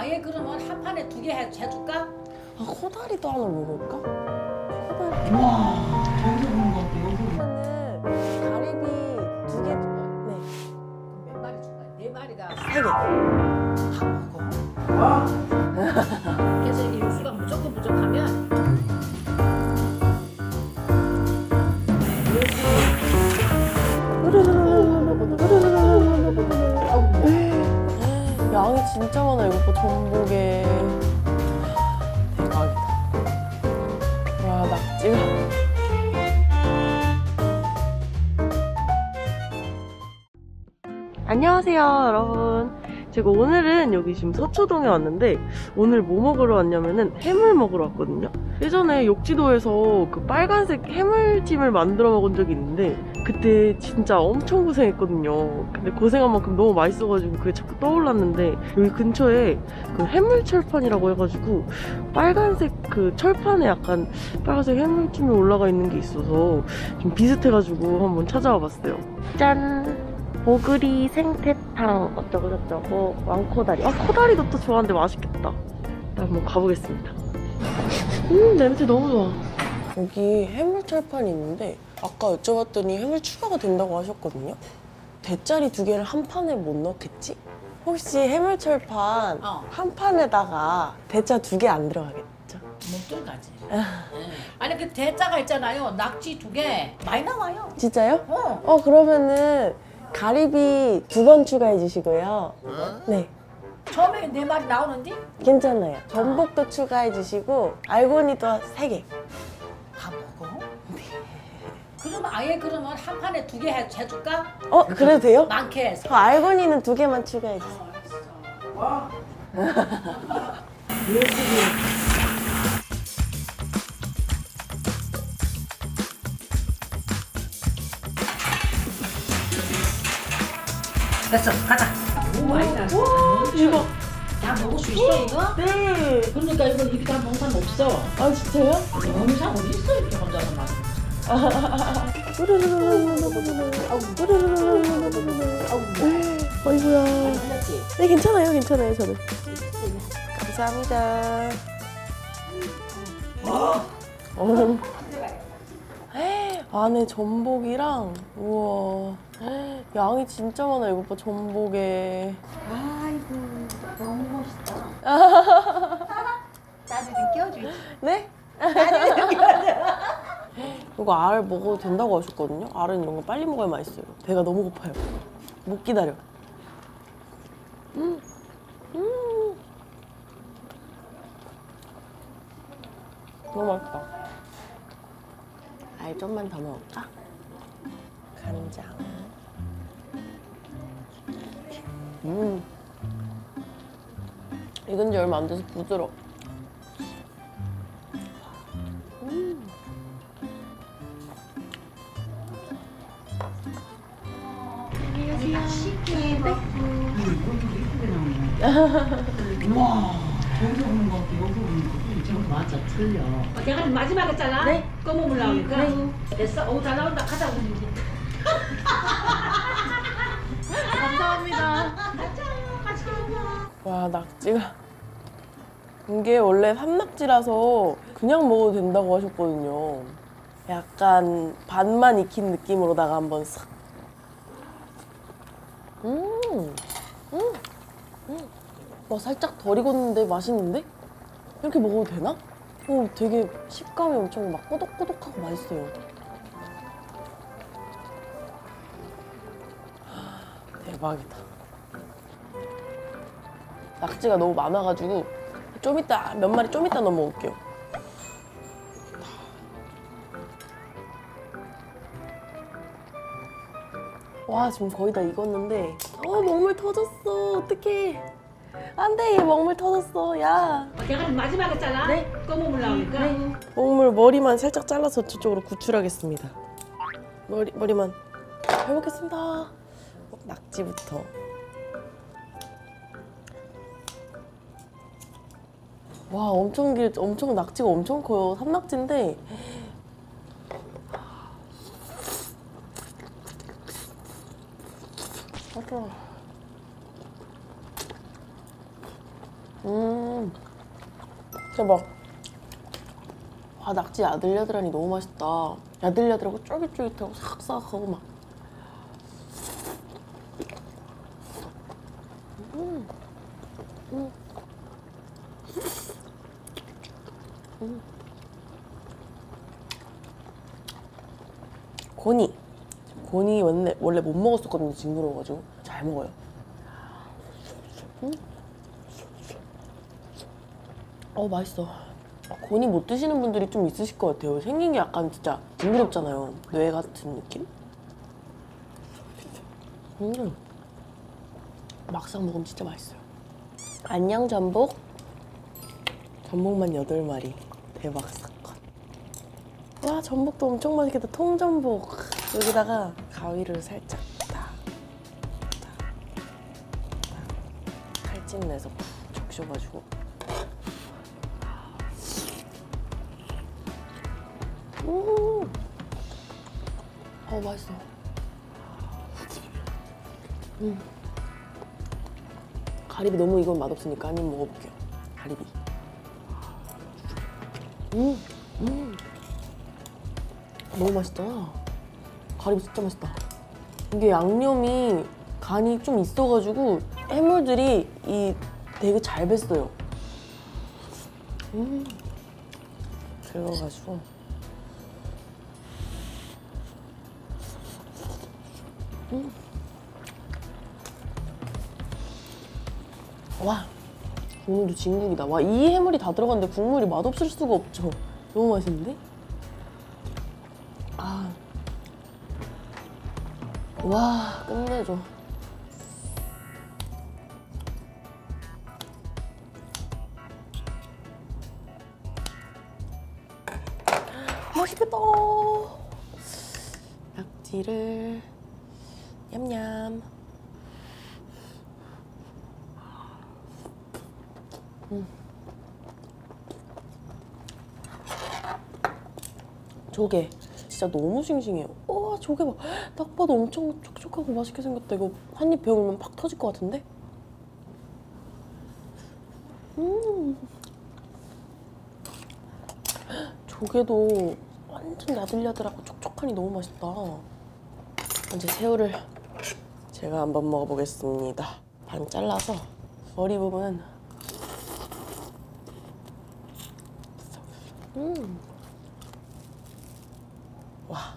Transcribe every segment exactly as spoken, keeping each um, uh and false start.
아예 그러면 한 판에 두 개 해줄까? 아, 코다리도 하나 먹을까? 코다리. 와, 여기서 보는 것 같아. 여기서 보는 그러면은 가리비 두 개 두 번. 네. 그럼 몇 마리 줄까? 네 마리가 세 개. 다 먹어. 거. 그래서 이게 육수가 무조건 부족하면 양이 진짜 많아. 이거 봐, 전복에. 대박이다. 와, 낙지가. 안녕하세요, 여러분. 제가 오늘은 여기 지금 서초동에 왔는데, 오늘 뭐 먹으러 왔냐면은 해물 먹으러 왔거든요. 예전에 욕지도에서 그 빨간색 해물찜을 만들어 먹은 적이 있는데, 그때 진짜 엄청 고생했거든요. 근데 고생한 만큼 너무 맛있어가지고 그게 자꾸 떠올랐는데, 여기 근처에 그 해물철판이라고 해가지고 빨간색 그 철판에 약간 빨간색 해물찜이 올라가 있는 게 있어서 좀 비슷해가지고 한번 찾아와 봤어요. 짠! 보글이 생태탕 어쩌고 저쩌고 왕코다리. 아, 코다리도 또 좋아하는데 맛있겠다. 일단 한번 가보겠습니다. 음, 냄새 너무 좋아. 여기 해물철판이 있는데 아까 여쭤봤더니 해물 추가가 된다고 하셨거든요. 대짜리 두 개를 한 판에 못 넣겠지? 혹시 해물철판 어. 한 판에다가 대짜 두 개 안 들어가겠죠? 못 들어가지. 네. 아니 그 대짜가 있잖아요. 낙지 두 개 많이 나와요. 진짜요? 어. 어, 그러면은 가리비 두 번 추가해 주시고요. 네, 처음에 네 마리 나오는데 괜찮아요. 전복도 추가해 주시고 알고니도 세 개. 다 먹어? 네. 그러면 아예 그러면 한 판에 두 개 해줄까? 어, 그래도 돼요? 많게 해서. 그 알고니는 두 개만 추가해 주세요. 와. 됐어, 가자. 너무 많이 나왔어. 이거. 다 먹을 수 있어 이거? 네. 그러니까 이거 이렇게 다 먹는 사람 없어. 아, 진짜요? 먹는 사람 어디 있어 이렇게 혼자서 막. 어이구야. 틀렸지? 네, 괜찮아요, 괜찮아요, 저는. 감사합니다. 어. 안에 전복이랑, 우와. 양이 진짜 많아. 이거 봐, 전복에. 아이고 너무 멋있다. 나도 좀 끼워주지. 네? 이거 알 먹어도 된다고 하셨거든요. 알은 이런 거 빨리 먹어야 맛있어요. 배가 너무 고파요. 못 기다려. 음. 음. 너무 맛있다. 알 좀만 더 먹을까? 간장. 음. 익은 지 얼마 안 돼서 부드러워. 음. 맛있게 먹고. 이쁘게 나오네. 와, 여기서 보는 것 같아. 여기서 보는 것 같아. 좀 맞아 틀려. 내가 마지막 했잖아. 네. 검은 물 나오니까. 네. 됐어. 오 잘 나온다. 가자 우리 이제. 감사합니다. 가자. 같이 먹어. 와, 낙지가. 이게 원래 산낙지라서 그냥 먹어도 된다고 하셨거든요. 약간 반만 익힌 느낌으로다가 한번 싹. 음, 음, 음. 와, 살짝 덜 익었는데 맛있는데? 이렇게 먹어도 되나? 오, 되게 식감이 엄청 막 꼬독꼬독하고 맛있어요. 대박이다. 낙지가 너무 많아가지고 좀 이따 몇 마리 좀 이따 넘어올게요. 와, 지금 거의 다 익었는데 어, 먹물 터졌어. 어떡해. 안돼, 얘 먹물 터졌어. 야, 내가 마지막 했잖아. 네. 검은 물 나오니까. 먹물 머리만 살짝 잘라서 저쪽으로 구출하겠습니다. 머리, 머리만. 잘 먹겠습니다. 어, 낙지부터. 와, 엄청 길, 엄청 낙지가 엄청 커요. 산낙지인데. 음, 대박. 아, 낙지 야들야들하니 너무 맛있다. 야들야들하고 쫄깃쫄깃하고 삭삭하고 막. 음. 음. 음. 고니. 고니 원래, 원래 못 먹었었거든요. 징그러워가지고. 잘 먹어요. 음. 어, 맛있어. 고니 못 드시는 분들이 좀 있으실 것 같아요. 생긴 게 약간 진짜 징그럽잖아요. 뇌 같은 느낌? 음. 막상 먹으면 진짜 맛있어요. 안녕 전복. 전복만 여덟 마리. 대박 사건. 와, 전복도 엄청 맛있겠다. 통전복. 여기다가 가위를 살짝 딱, 딱, 딱. 칼집 내서 푹 적셔가지고. 음. 어, 맛있어. 음. 가리비 너무 이건 맛없으니까 한 입 먹어볼게요. 가리비. 음, 음. 너무 맛있다. 가리비 진짜 맛있다. 이게 양념이 간이 좀 있어가지고 해물들이 이 되게 잘 뱄어요. 음. 그래가지고. 음. 와, 오늘도 진국이다. 와, 이 해물이 다 들어갔는데 국물이 맛없을 수가 없죠. 너무 맛있는데? 아, 와, 끝내줘. 맛있겠다. 낙지를 냠냠. 음. 조개 진짜 너무 싱싱해요. 와, 조개 봐. 딱 봐도 엄청 촉촉하고 맛있게 생겼다. 이거 한 입 베어물면 팍 터질 것 같은데? 음. 조개도 완전 야들야들하고 촉촉하니 너무 맛있다. 이제 새우를 제가 한번 먹어보겠습니다. 반 잘라서 머리 부분은 음. 와.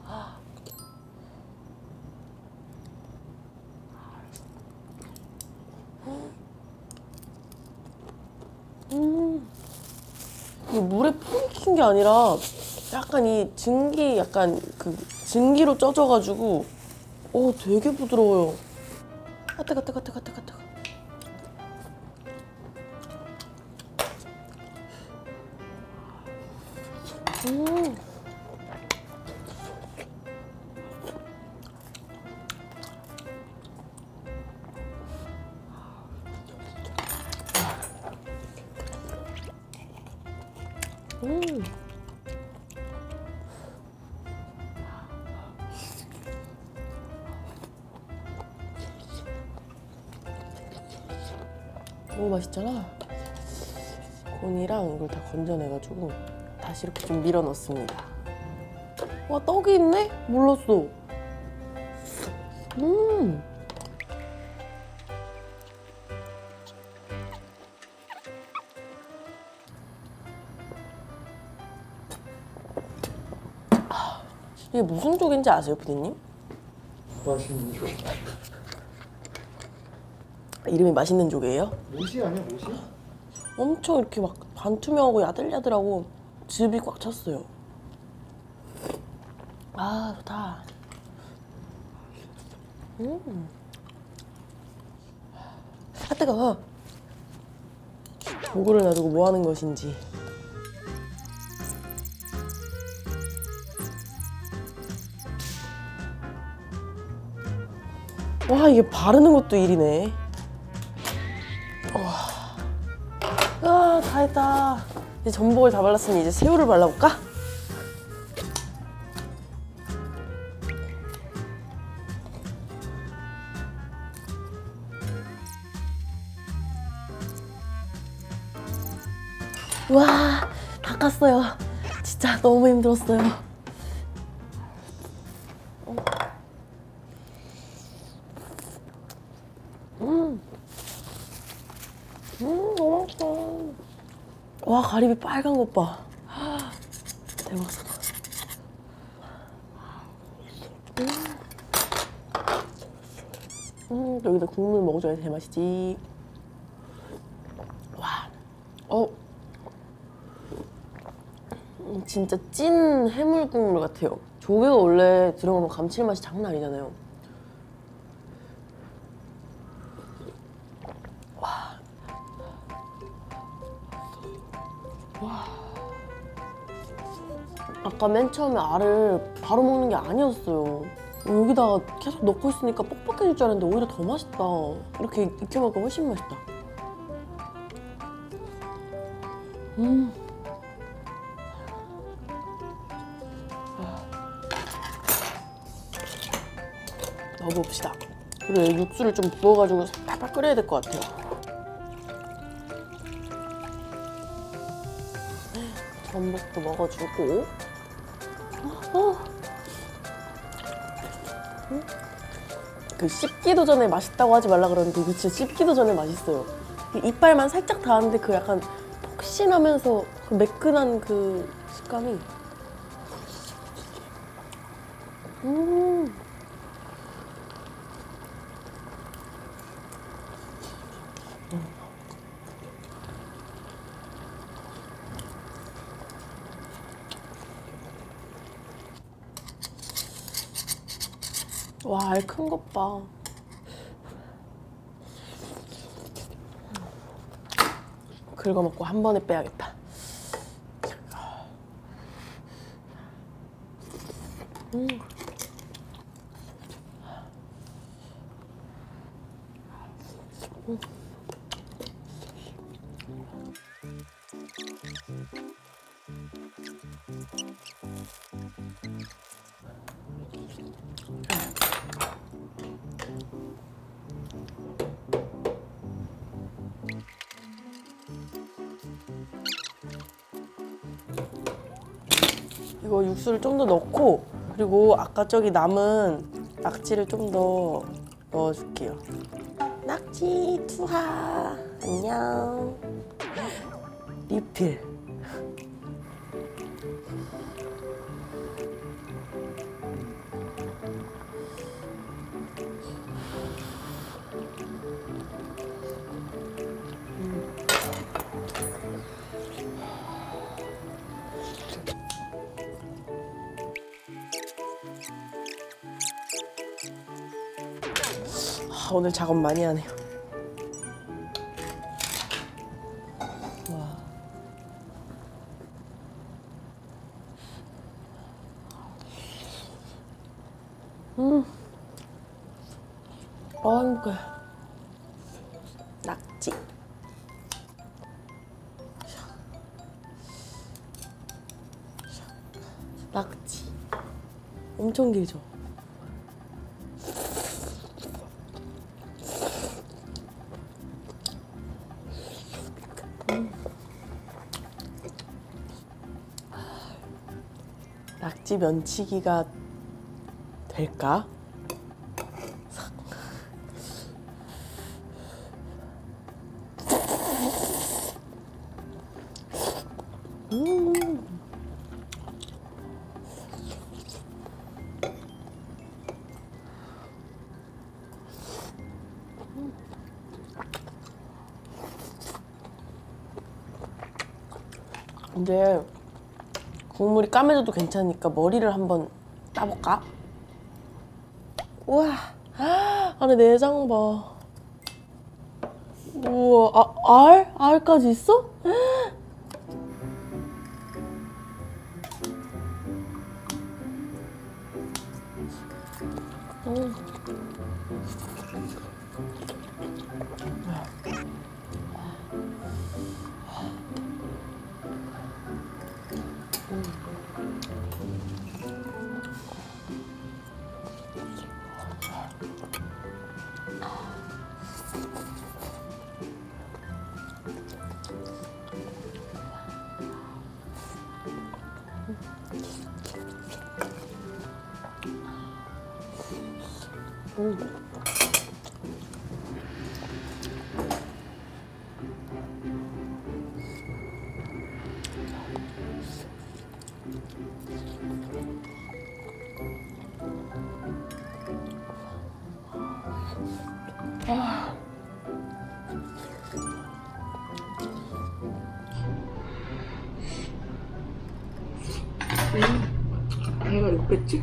음. 이 물에 푹 익힌 게 아니라 약간 이 증기, 약간 그 증기로 쪄져가지고 오, 되게 부드러워요. 아, 뜨거, 뜨거, 뜨거, 뜨거, 뜨거. 음. 음. 너무 맛있잖아. 곤이랑 이걸 다 건져내가지고 다시 이렇게 좀 밀어 넣습니다. 와, 떡이 있네? 몰랐어. 음. 이게 무슨 쪽인지 아세요, 피디님? 맛있는 조. 이름이 맛있는 조개예요? 모시 아니야, 모시? 엄청 이렇게 막 반투명하고 야들야들하고 즙이 꽉 찼어요. 아, 좋다. 음. 아, 뜨거워. 요거를 놔두고 뭐 하는 것인지. 와, 이게 바르는 것도 일이네. 와. 아, 다 했다. 이제 전복을 다 발랐으니 이제 새우를 발라볼까? 와, 다 깠어요. 진짜 너무 힘들었어요. 음, 음, 너무 맛있다. 와, 가리비 빨간 것 봐. 대박 사건. 음. 음, 여기다 국물 먹어줘야 제맛이지. 와, 어, 음, 진짜 찐 해물 국물 같아요. 조개가 원래 들어가면 감칠맛이 장난 아니잖아요. 와, 와. 아까 맨 처음에 알을 바로 먹는 게 아니었어요. 여기다가 계속 넣고 있으니까 뻑뻑해질 줄 알았는데 오히려 더 맛있다. 이렇게 익혀 먹으면 훨씬 맛있다. 음. 넣어봅시다. 그리고 육수를 좀 부어가지고 팔팔 끓여야 될 것 같아요. 전복도 먹어주고. 어. 음? 그 씹기도 전에 맛있다고 하지 말라 그러는데 이거 진짜 씹기도 전에 맛있어요. 이빨만 살짝 닿았는데 그 약간 폭신하면서 그 매끈한 그 식감이. 음. 와, 알 큰 것 봐. 긁어먹고 한 번에 빼야겠다. 음. 음. 이거 육수를 좀 더 넣고 그리고 아까 저기 남은 낙지를 좀 더 넣어줄게요. 낙지 투하 안녕. 리필. 아, 오늘 작업 많이 하네요. 와. 음. 아, 행복해. 낙지. 낙지. 엄청 길죠? 음. 낙지 면치기가 될까? 음. 근데 국물이 까매져도 괜찮으니까 머리를 한번 따볼까? 우와, 안에 내장 봐. 우와, 아, 알? 알까지 있어? 음. 음. 아. 음. 배가 육 배지?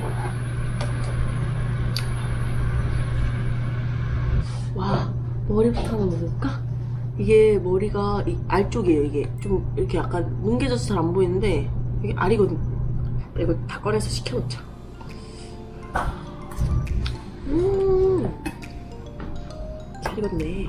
와, 머리부터 한번 먹을까? 이게 머리가 이 알 쪽이에요. 이게 좀 이렇게 약간 뭉개져서 잘 안 보이는데 이게 알이거든. 이거 다 꺼내서 식혀놓자. 음, 잘 익었네.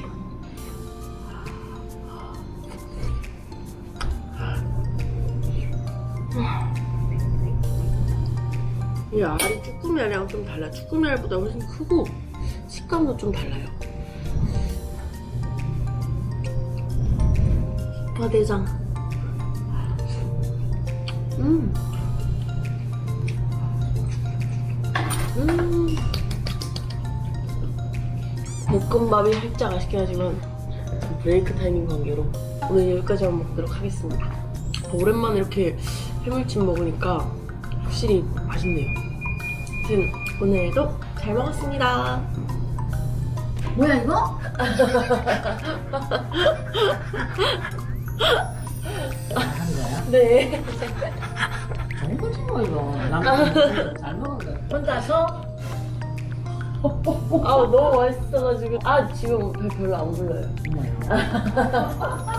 이 알이 쭈꾸미 알이랑 좀 달라. 쭈꾸미 알보다 훨씬 크고 식감도 좀 달라요. 파대장. 음. 음. 볶음밥이 살짝 아쉽긴 하지만 브레이크 타이밍 관계로 오늘 여기까지만 먹도록 하겠습니다. 오랜만에 이렇게 해물찜 먹으니까 확실히 맛있네요. 아무튼 오늘도 잘 먹었습니다. 뭐야 이거? 한 거야? 네. 좋은 거지 뭐 이거. 난 잘 먹은 거야. 혼자서? 아 너무 맛있어가지고 아 지금 배 별로 안 불러요. 뭐야.